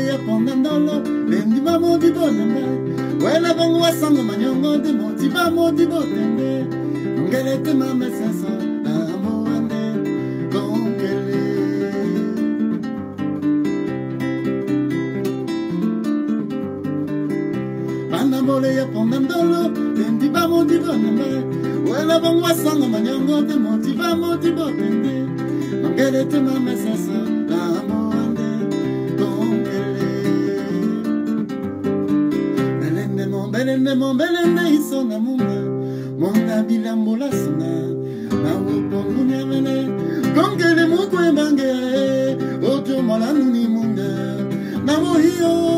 ya ponandolo bendi mamodi bonamba wela bongo wasango manyongo de motiva modi botende ngelete mama sasa amoande gongele banambole ya ponandolo bendi mamodi bonamba wela bongo wasango manyongo de motiva modi botende ngelete mama sasa amoande gongele belende mon belende isonga munda monda bilambola sona na wopongu nyamene gongele mukwe bange ojo malanu ni munda na wohio